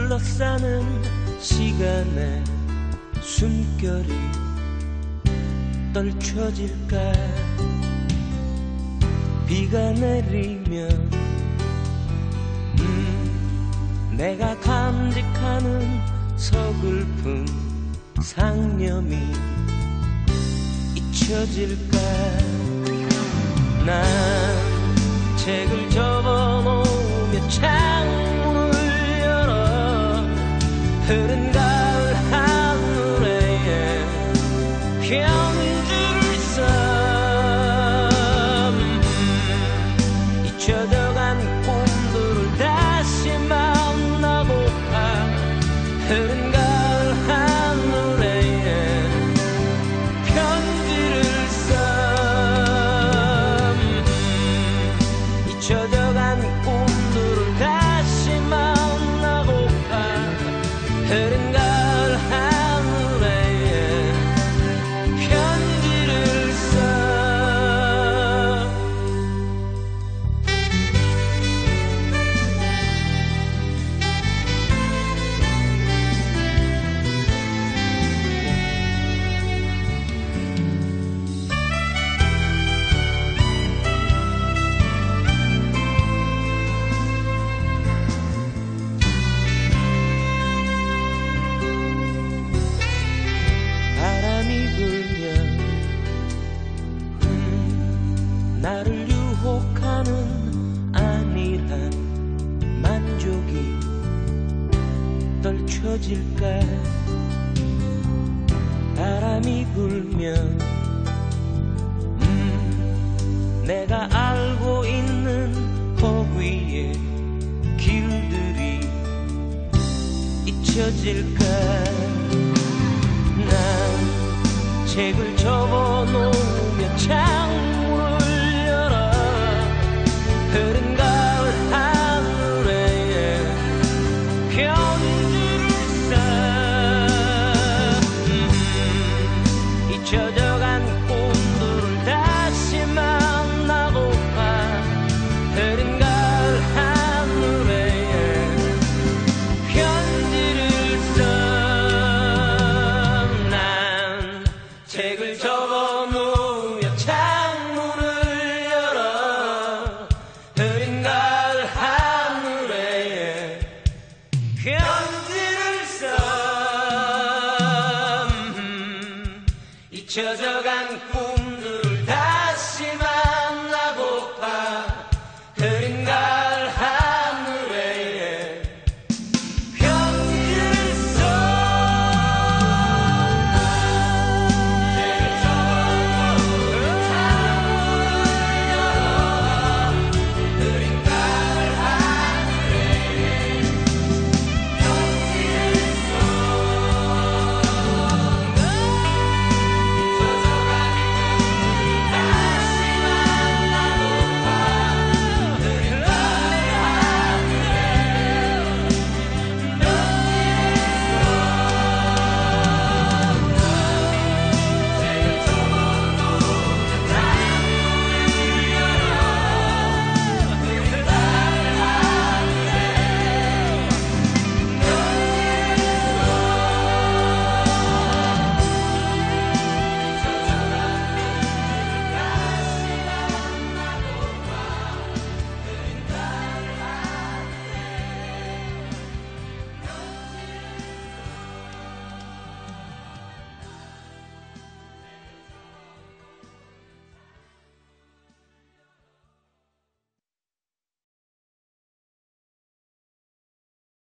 둘러싸는 시간에 숨결이 떨쳐질까. 비가 내리면 내가 간직하는 서글픈 상념이 잊혀질까. 난 책을 접어놓으며 창문을 열어 흐른 가을 하늘에 편지를 써. 잊혀져간 꿈들을 다시 만나고파. 흐른 가을 하늘에 편지를 써. 잊혀져간 꿈들을 다시 만나고파. 흐른 가을 하늘에 편지를 써. 바람이 불면 나를 유혹하는 안일한 만족이 떨쳐질까. 바람이 불면 내가 알고 있는 허위의 길들이 잊혀질까. 난 책을 접어놓으며 창문을 열어 흐른 가을 하늘에 편지를 써. 잊혀져간 꿈들을 다시 만나고파. 흐른 가을 하늘에 편지를 써. 책을 접어놓으며 창문을 열어 흐린 가을 하늘에 편지를 써. 잊혀져간